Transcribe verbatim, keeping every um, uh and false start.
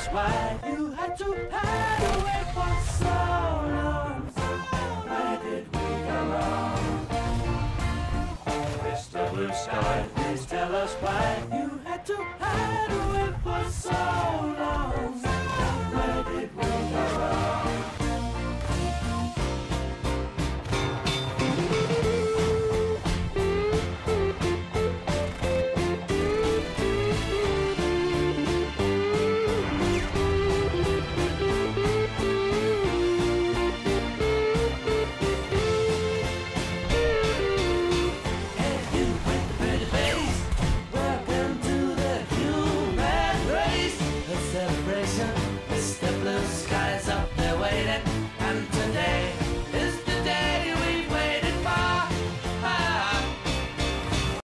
us why you had to hide away for so long. Where did we go wrong? Mister Blue Sky, please tell us why you had to hide away for so long.